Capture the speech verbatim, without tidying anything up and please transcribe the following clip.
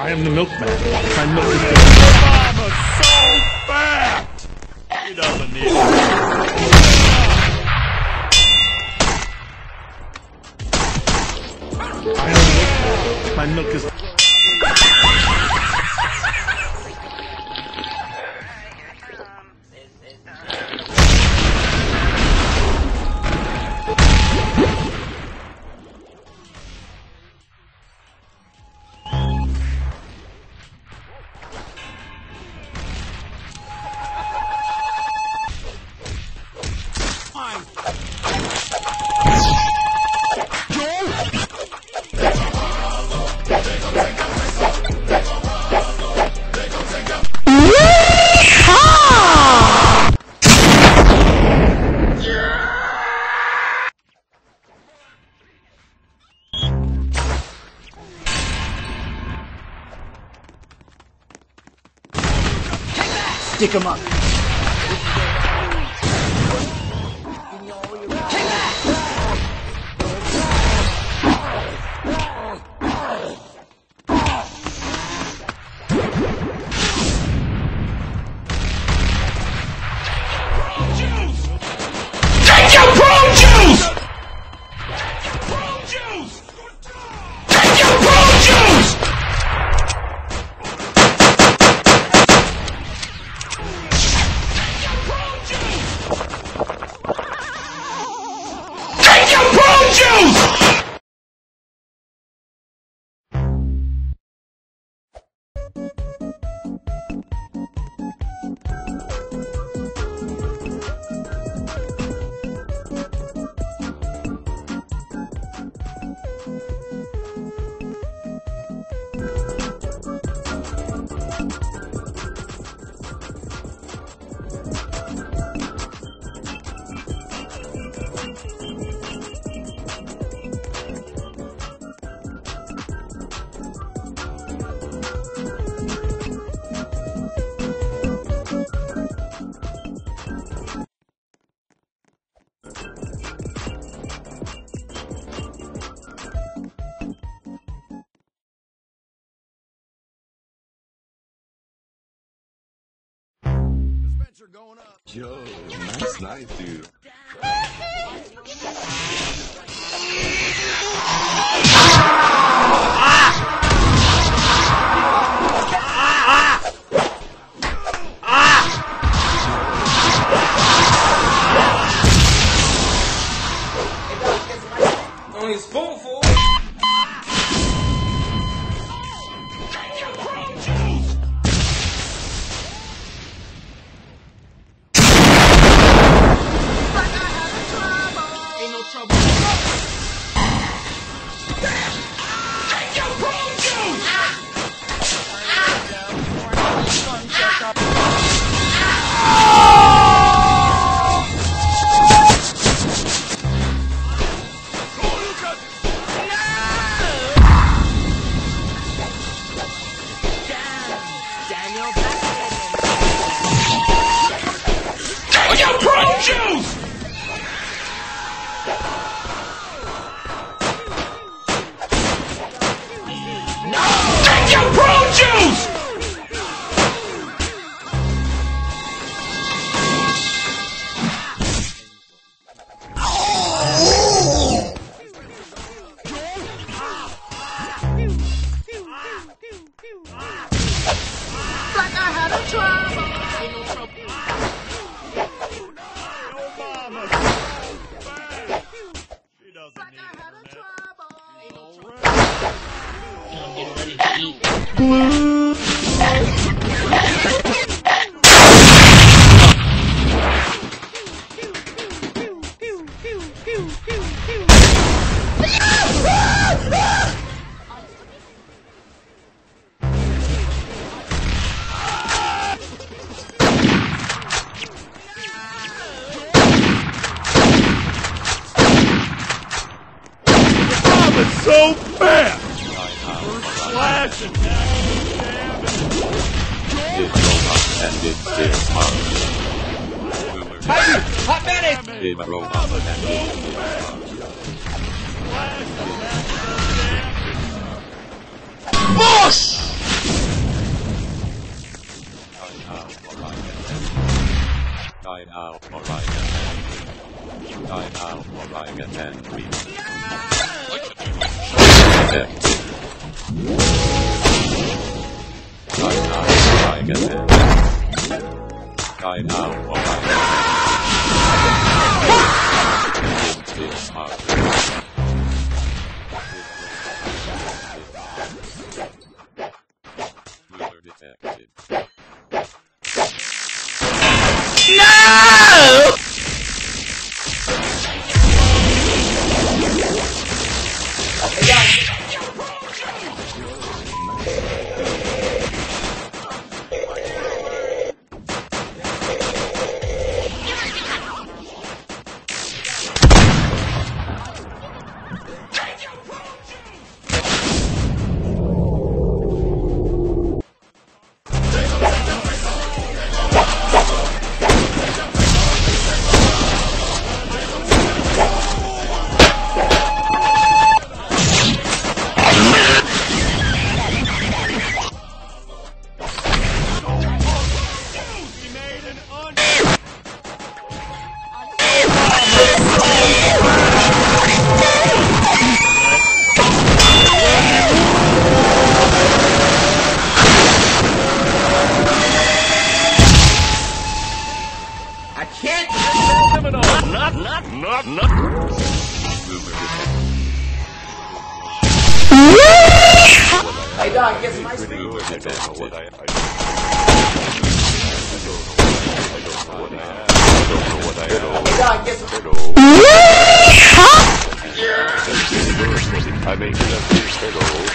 I am the milkman. My milk is good. Mama's so fat! He doesn't need it. I am the milkman. My milk is... Stick 'em up. Take your prune juice! Take your prune juice! Take your prune juice! Going up. Yo, nice knife, dude. Only a spoonful. So fast! Slashing And it's this month. Hot medic! Big robot and it's Bush! Die now or I can Die now or I can end me. Detected. Die now or I can end. Die now or I can end. This hard. Ruler detected. No! Not, not, not, not. Hey, dog, get some ice Ruler cream. detected. What I, I, I don't know what I have. I don't know what I have. Hey, dog, get some. I make it up. Hello.